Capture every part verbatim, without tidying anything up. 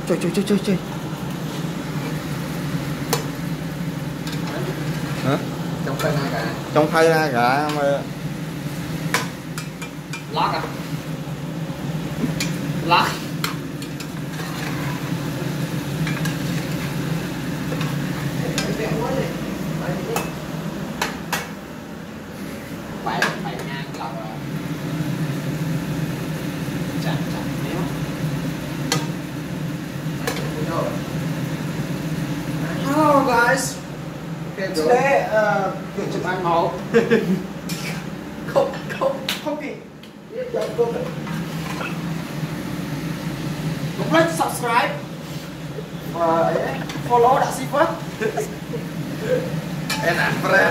chơi chơi chơi chơi chơi hả? Trong phơi ra cả. Trong phơi ra cả mà Lót à? Lót. Bảy bảy ngang lòng rồi. Chặt chặt nếu. Hello guys. Today uh good chụp ăn màu. Không không không kì. Một like subscribe và ấy follow đã ship hết. em ăn friend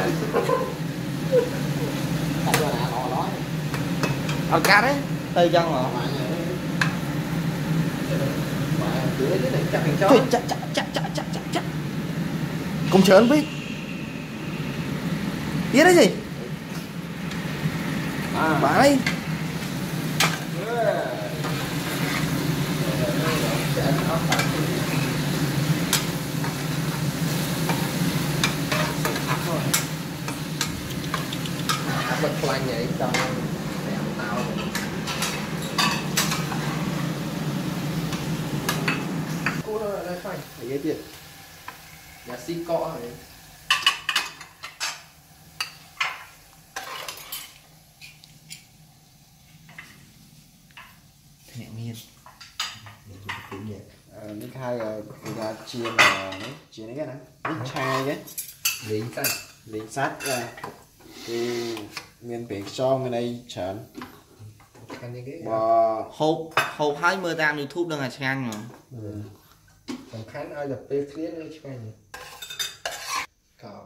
Tại sao là lò nói. ăn cá đấy tay chân mà Tưới cái này chắc thành chó. trời chắc chắc chắc chắc chắc chắc chắc không chớn biết biết đấy gì À, bà đây bật planh vậy xong để ăn tao. Cô nó lại phanh phải ghê tiền. Nhà xí cọ này. nhẹ nhiên Nick hai là là chiên là nó chiên cái này Nick hai cái Lý xanh. liền sát ra thì miền biển cho người này chán Ăn những cái và hộp hộp hai mươi tam YouTube đang là ngang mà Còn khán ai là bê khía nữa chứ anh. Cào.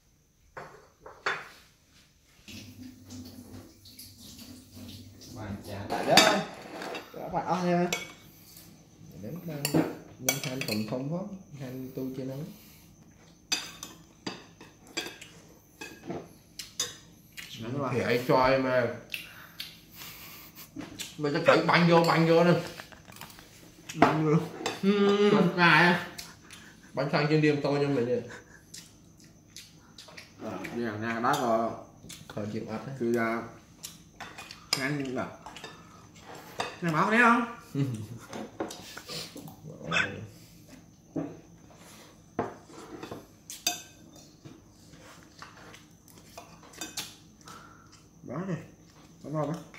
Bạn chả tại đó. các bạn ăn nha Đến đang nhưng khán còn không có khán tu trên nắng. Thì ấy cho em mà mình sẽ phải bắn vô bắn vô nè. bắn luôn Bắn gài á. Bắn sang trên đêm tôi cho mình đi. như là ngang đó rồi Khỏi chịu ắt cứ ra ngang bảo ngang bảo thấy không đó này, đó rồi đó.